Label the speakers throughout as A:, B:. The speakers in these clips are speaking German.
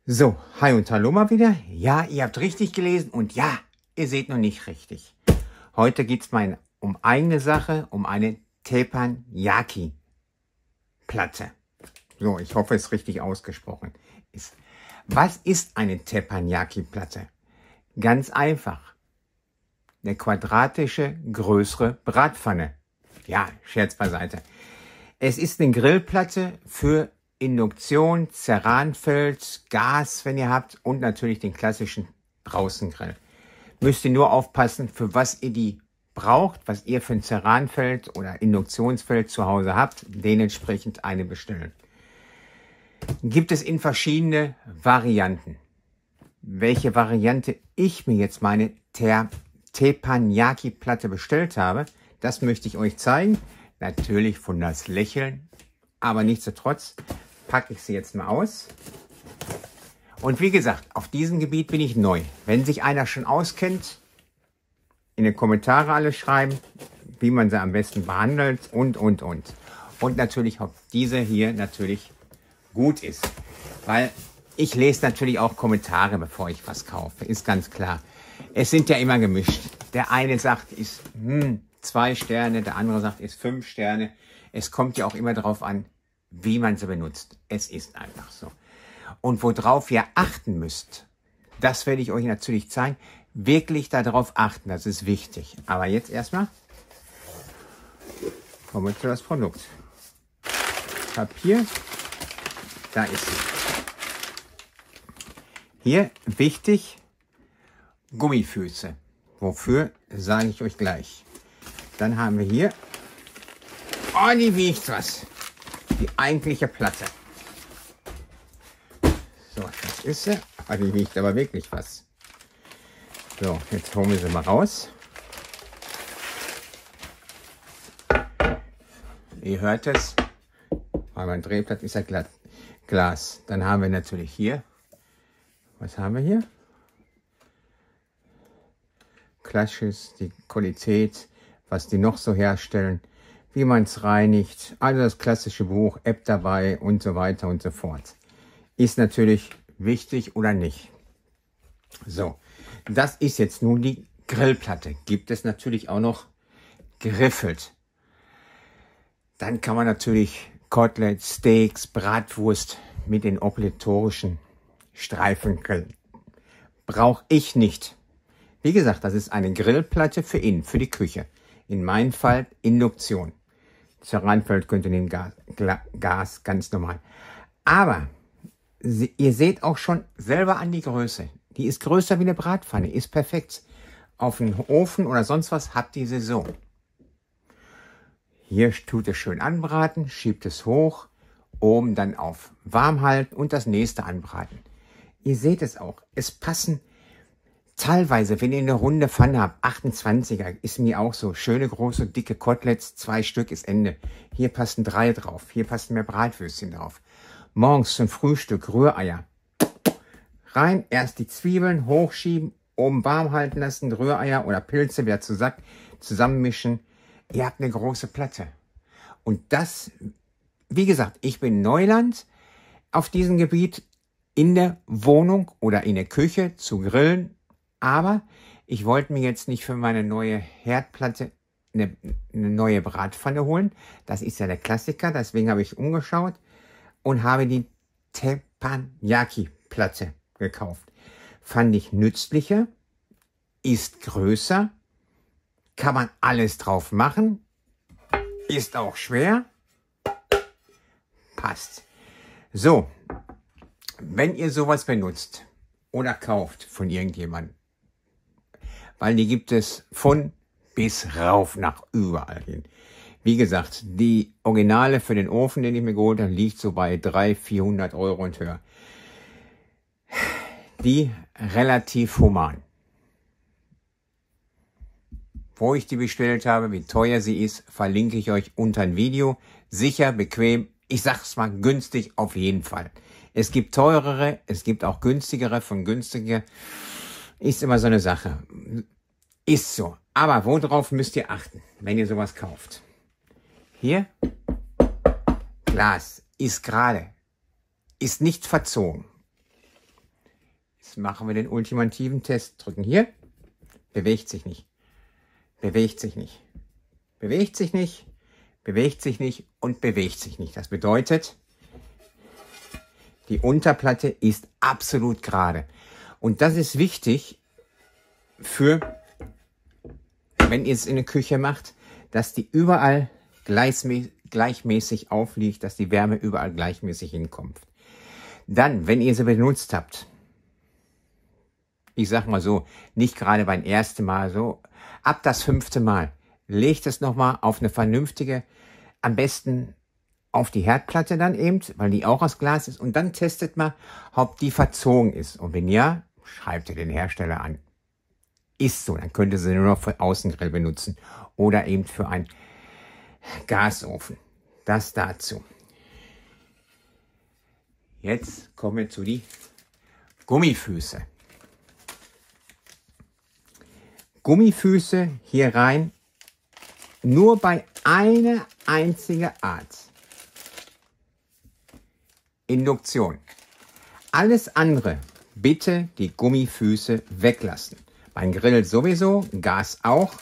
A: So, hi und hallo mal wieder. Ja, ihr habt richtig gelesen und ja, ihr seht noch nicht richtig. Heute geht es mal um eine Sache, um eine Teppanyaki-Platte. So, ich hoffe, es richtig ausgesprochen ist. Was ist eine Teppanyaki-Platte? Ganz einfach. Eine quadratische, größere Bratpfanne. Ja, Scherz beiseite. Es ist eine Grillplatte für Induktion, Ceranfeld, Gas, wenn ihr habt, und natürlich den klassischen Draußengrill. Müsst ihr nur aufpassen, für was ihr die braucht, was ihr für ein Ceranfeld oder Induktionsfeld zu Hause habt, dementsprechend eine bestellen. Gibt es in verschiedene Varianten. Welche Variante ich mir jetzt meine Teppanyaki-Platte bestellt habe, das möchte ich euch zeigen. Natürlich von das Lächeln, aber nichtsdestotrotz packe ich sie jetzt mal aus. Und wie gesagt, auf diesem Gebiet bin ich neu. Wenn sich einer schon auskennt, in die Kommentare alles schreiben, wie man sie am besten behandelt und. Und natürlich, ob diese hier natürlich gut ist. Weil ich lese natürlich auch Kommentare, bevor ich was kaufe, ist ganz klar. Es sind ja immer gemischt. Der eine sagt, ist 2 Sterne, der andere sagt, ist 5 Sterne. Es kommt ja auch immer darauf an, wie man sie benutzt. Es ist einfach so. Und worauf ihr achten müsst, das werde ich euch natürlich zeigen. Wirklich darauf achten, das ist wichtig. Aber jetzt erstmal kommen wir zu das Produkt. Papier, da ist es. Hier wichtig, Gummifüße. Wofür, sage ich euch gleich. Dann haben wir hier, oh, die wiegt was. Die eigentliche Platte. So, das ist sie. Oh, die wiegt aber wirklich was. So, jetzt holen wir sie mal raus. Ihr hört es. Aber ein Drehblatt ist ja glatt. Glas. Dann haben wir natürlich hier. Was haben wir hier? Clashes, die Qualität, was die noch so herstellen, wie man es reinigt, also das klassische Buch, App dabei und so weiter und so fort. Ist natürlich wichtig oder nicht. So, das ist jetzt nun die Grillplatte. Gibt es natürlich auch noch geriffelt. Dann kann man natürlich Koteletts, Steaks, Bratwurst mit den obligatorischen Streifen grillen. Brauche ich nicht. Wie gesagt, das ist eine Grillplatte für innen, für die Küche. In meinem Fall Induktion. Ceranfeld könnt ihr nehmen, Gas, ganz normal. Aber ihr seht auch schon selber an die Größe. Die ist größer wie eine Bratpfanne, ist perfekt. Auf den Ofen oder sonst was habt ihr sie so. Hier tut es schön anbraten, schiebt es hoch, oben dann auf warm halten und das nächste anbraten. Ihr seht es auch, es passen teilweise, wenn ihr eine runde Pfanne habt, 28er, ist mir auch so, schöne große, dicke Koteletts, 2 Stück ist Ende. Hier passen 3 drauf, hier passen mehr Bratwürstchen drauf. Morgens zum Frühstück Rühreier. Rein, erst die Zwiebeln hochschieben, oben warm halten lassen, Rühreier oder Pilze wieder zusammenmischen. Ihr habt eine große Platte. Und das, wie gesagt, ich bin Neuland auf diesem Gebiet, in der Wohnung oder in der Küche zu grillen. Aber ich wollte mir jetzt nicht für meine neue Herdplatte eine neue Bratpfanne holen. Das ist ja der Klassiker, deswegen habe ich umgeschaut und habe die Teppanyaki-Platte gekauft. Fand ich nützlicher, ist größer, kann man alles drauf machen, ist auch schwer, passt. So, wenn ihr sowas benutzt oder kauft von irgendjemandem, weil die gibt es von bis rauf nach überall hin. Wie gesagt, die Originale für den Ofen, den ich mir geholt habe, liegt so bei 300-400 Euro und höher. Die relativ human. Wo ich die bestellt habe, wie teuer sie ist, verlinke ich euch unter ein Video. Sicher, bequem, ich sag's mal, günstig auf jeden Fall. Es gibt teurere, es gibt auch günstigere von günstiger. Ist immer so eine Sache. Ist so. Aber worauf müsst ihr achten, wenn ihr sowas kauft? Hier, Glas ist gerade, ist nicht verzogen. Jetzt machen wir den ultimativen Test. Drücken hier. Bewegt sich nicht. Bewegt sich nicht. Bewegt sich nicht. Bewegt sich nicht und bewegt sich nicht. Das bedeutet, die Unterplatte ist absolut gerade. Und das ist wichtig für, wenn ihr es in der Küche macht, dass die überall gleichmäßig aufliegt, dass die Wärme überall gleichmäßig hinkommt. Dann, wenn ihr sie benutzt habt, ich sag mal so, nicht gerade beim ersten Mal, so ab das 5. Mal, legt es nochmal auf eine vernünftige, am besten auf die Herdplatte dann eben, weil die auch aus Glas ist, und dann testet mal, ob die verzogen ist. Und wenn ja, schreibt ihr den Hersteller an. Ist so, dann könnt ihr sie nur noch für Außengrill benutzen oder eben für einen Gasofen. Das dazu. Jetzt kommen wir zu die Gummifüße. Gummifüße hier rein, nur bei einer einzigen Art. Induktion. Alles andere bitte die Gummifüße weglassen. Beim Grill sowieso, Gas auch.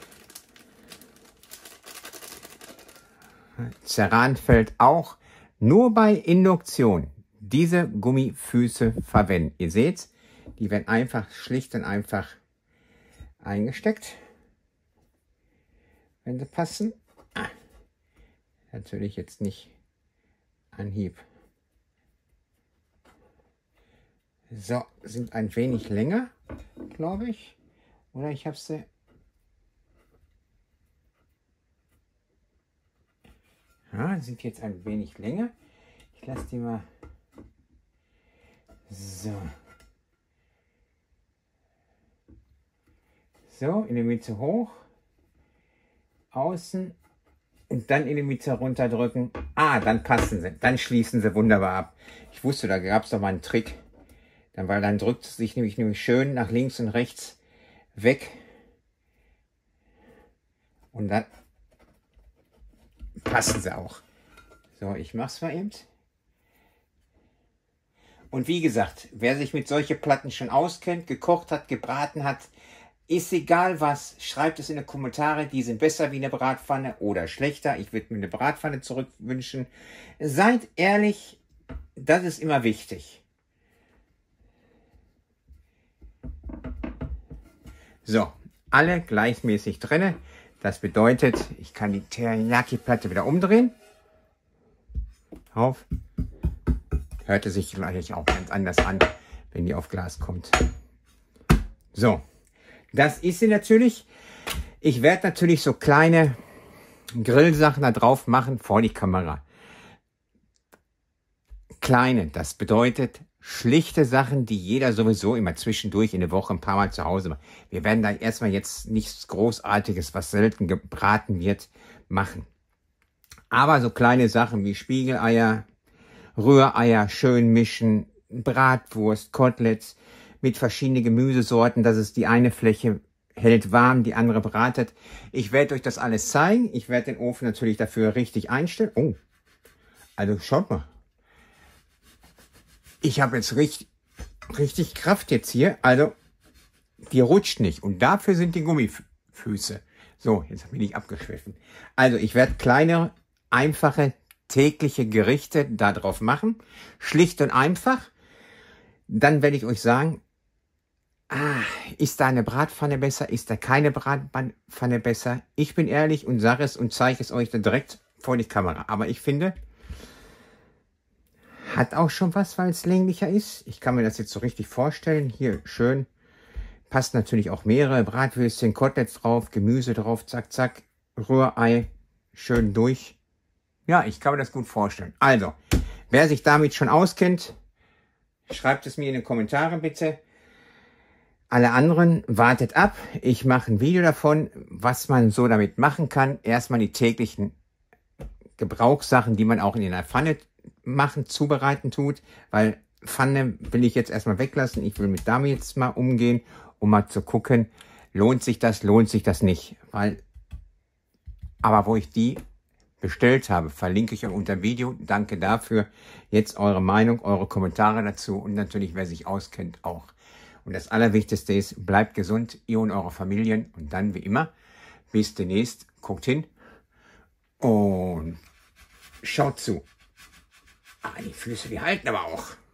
A: Ceranfeld auch. Nur bei Induktion diese Gummifüße verwenden. Ihr seht, die werden einfach schlicht und einfach eingesteckt, wenn sie passen. Natürlich jetzt nicht Anhieb. So, sind ein wenig länger, glaube ich. Oder ich habe sie. Ja, sind jetzt ein wenig länger. Ich lasse die mal. So. So, in die Mitte hoch. Außen. Und dann in die Mitte runterdrücken. Dann passen sie. Dann schließen sie wunderbar ab. Ich wusste, da gab es doch mal einen Trick. Weil dann drückt es sich nämlich schön nach links und rechts weg. Und dann passen sie auch. So, ich mach's mal eben. Und wie gesagt, wer sich mit solchen Platten schon auskennt, gekocht hat, gebraten hat, ist egal was, schreibt es in die Kommentare, die sind besser wie eine Bratpfanne oder schlechter. Ich würde mir eine Bratpfanne zurückwünschen. Seid ehrlich, das ist immer wichtig. So, alle gleichmäßig drinne. Das bedeutet, ich kann die Teriyaki-Platte wieder umdrehen. Auf. Hörte sich gleich auch ganz anders an, wenn die auf Glas kommt. So, das ist sie natürlich. Ich werde natürlich so kleine Grillsachen da drauf machen vor die Kamera. Kleine, das bedeutet schlichte Sachen, die jeder sowieso immer zwischendurch in der Woche ein paar Mal zu Hause macht. Wir werden da erstmal jetzt nichts Großartiges, was selten gebraten wird, machen. Aber so kleine Sachen wie Spiegeleier, Rühreier schön mischen, Bratwurst, Koteletts mit verschiedenen Gemüsesorten, dass es die eine Fläche hält warm, die andere bratet. Ich werde euch das alles zeigen. Ich werde den Ofen natürlich dafür richtig einstellen. Oh, also schaut mal. Ich habe jetzt richtig Kraft jetzt hier, also die rutscht nicht und dafür sind die Gummifüße. So, jetzt bin ich abgeschwiffen. Also ich werde kleine, einfache, tägliche Gerichte da drauf machen. Schlicht und einfach. Dann werde ich euch sagen, ist da eine Bratpfanne besser, ist da keine Bratpfanne besser? Ich bin ehrlich und sage es und zeige es euch dann direkt vor die Kamera. Aber ich finde, hat auch schon was, weil es länglicher ist. Ich kann mir das jetzt so richtig vorstellen. Hier schön. Passt natürlich auch mehrere Bratwürstchen, Koteletts drauf, Gemüse drauf, zack, zack. Rührei, schön durch. Ja, ich kann mir das gut vorstellen. Also, wer sich damit schon auskennt, schreibt es mir in die Kommentare bitte. Alle anderen wartet ab. Ich mache ein Video davon, was man so damit machen kann. Erstmal die täglichen Gebrauchssachen, die man auch in der Pfanne zubereiten tut, weil Pfanne will ich jetzt erstmal weglassen. Ich will mit damit jetzt mal umgehen, um mal zu gucken, lohnt sich das nicht. Aber wo ich die bestellt habe, verlinke ich euch unter dem Video. Danke dafür. Jetzt eure Meinung, eure Kommentare dazu und natürlich, wer sich auskennt, auch. Und das Allerwichtigste ist, bleibt gesund, ihr und eure Familien. Und dann, wie immer, bis demnächst. Guckt hin und schaut zu. Ah, die Füße, die halten aber auch.